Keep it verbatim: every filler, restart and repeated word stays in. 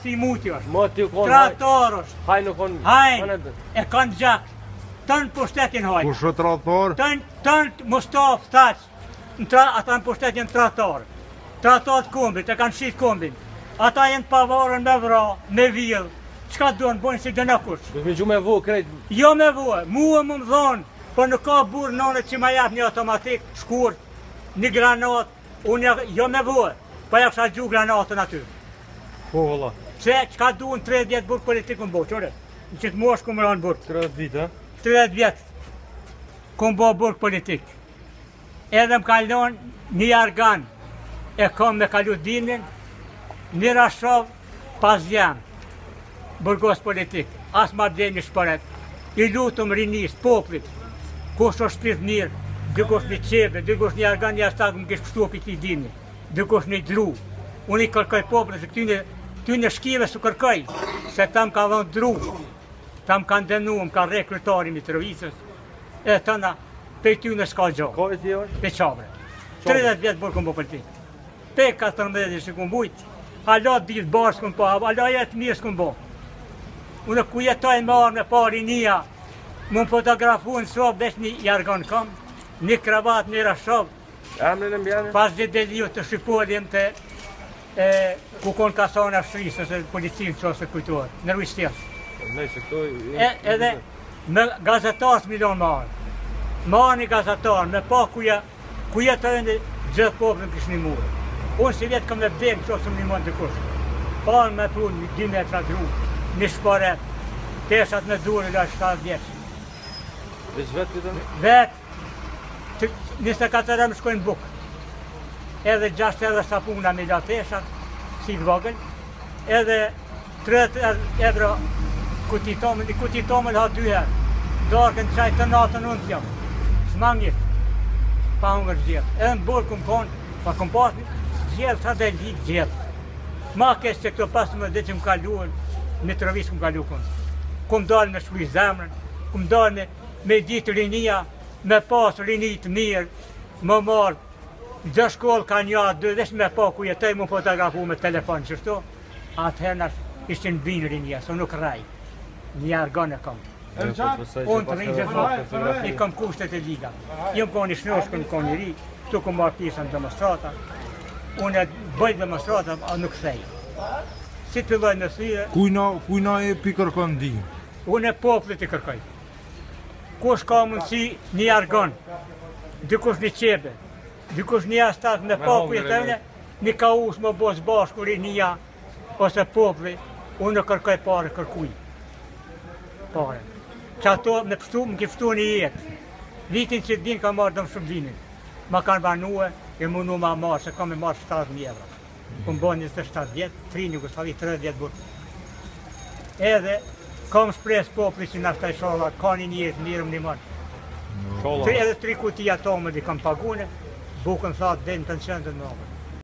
si i muti është. Moti u konë Traktor është. Hajnë u konë... Hajnë, e kanë gjak. Tënë pushtetin hajnë. Kush është traktor? Tënë, tënë Mustaf, thaq. Ata në pushtetin traktor. Traktor të kombit, e kanë shqit kombin. Ata jenë pavarën me vra, me vilë. Qka duan, bojnë si dëna kush? Do me gju me vu, krejt. Jo me vu, mua më më dhonë, po në ka burë nëne që ma jap një automatik, shkurt, një granat, unë jo me vu, po ja kësha gju granatën aty. Po, valla. Se, qka duan tridhjetë burë politikë në bo, qore? Në qëtë mosh ku më ranë burë. tridhjetë vite, ha? tridhjetë vjetë, ku më bo burë politikë. Edhe më kalon një argan, e kam me kalu dinin, një rashov pas jemë. Burgos politik, as ma deni shparet. I lutëm rinis, poplit, kush është shpirt mirë, dikush një qebe, dikush një argan, një astak më kishë pështu për këti dini, dikush një dru. Unë i kërkoj poplit, se këtyne shkive së kërkoj, se tam ka dhënë dru, tam ka ndenu, më ka rekrutari Mitrovicës, e tëna, pe tyne s'ka gjo. Kove ti është? Pe qabre. tridhjetë vjetë burë këmë bo politik. Pe katërmbëdhjetë që këmë bujt, hala ditë barë s'këm po, hala jetë mirë s'këm bo. Unë ku jetoj me arë me pari njëja, më më fotografu në sobë, vesh një jargon kam, një kravat, një rashov. Emrin e mbjane? Pas dhe deliju të shqipolim të ku konë kasona shtrisë, ose policinë që ose kujtuar, në rujstjes. Nëjse këto... Edhe me gazetarës milion më arë. Më arë një gazetarë, me pa ku jetoj në gjithë poplën kështë një murë. Unë si vjetë kam me vdekë që ose më një mund të kushë. Parë me pru një dy metra dru. Një shparet, teshat me durë la shtatë vjeqë. Veç vetë të të? Vetë, njëse katër e më shkojnë bukë. Edhe gjashtë edhe sapuna me la teshat, si të vogël. Edhe tretë euro kuti tomën, i kuti tomën ha dy herë. Darkën qaj të natën unë t'jam. S'mangit, pa unë ngërë gjithë. Edhe në burë këmë konë, pa këmë pasë gjithë, sa dhe likë gjithë. Ma kesh që këto pasë më dhe që më kaluën, Mitrovic këmë kalu kënë. Këmë dalë me shluj zemrën, këmë dalë me, me ditë rinia, me pasë rinit mirë, më marë, gjë shkollë ka një atë, dhe me pa ku jetoj më fotografu me telefon qështu, atëherë nash ishtë në binë rinia, so nuk raj, një argan e kam. Unë të rinjë gjithë, i kam kushtet e liga. Jëmë ka një shnosh, këmë ka një ri, këtu këmë marë pjesën demonstrata, unë e bëjt demonstrata, a nuk thej. Si të filloj në syre... Kujna e pi kërkon di? Unë e poplit i kërkoj. Kush ka mundësi një argon, dikush një qebe, dikush një astak me papu jetëve, një ka ush më bos bashku rinia, ose popli, unë e kërkoj pare kërkuj. Pare. Që ato me pështu, më kiftu një jetë. Vitin që din ka marrë dëmë shumë dinin. Ma kanë banue, e mundu ma marrë, se kam e marrë shtatë mijë euro. Këmë bo njëzet e shtatë vjetë, tri një Jugoslavi, tridhjetë vjetë burë. Edhe, kam shpresë popli që nashtaj sholla, ka një njëtë mirëm një marë. Edhe tri kutia tomën i kam pagune, bukën thatë dhe në të në qëndën në